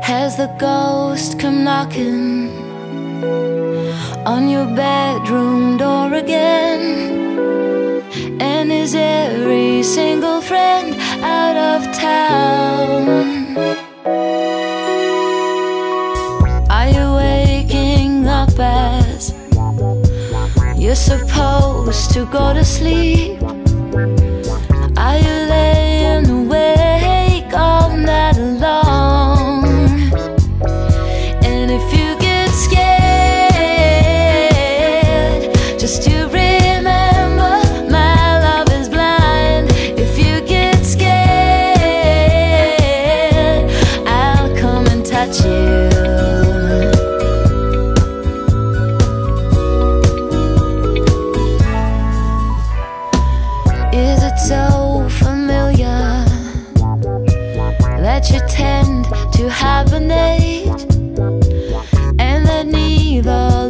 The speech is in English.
Has the ghost come knocking on your bedroom door again? And is every single friend out of town? Are you waking up as you're supposed to go to sleep? Are you laying awake all night long? And if you get scared, just to remember my love is blind. If you get scared, I'll come and touch you. Is it so familiar that you tend to hibernate, and that neither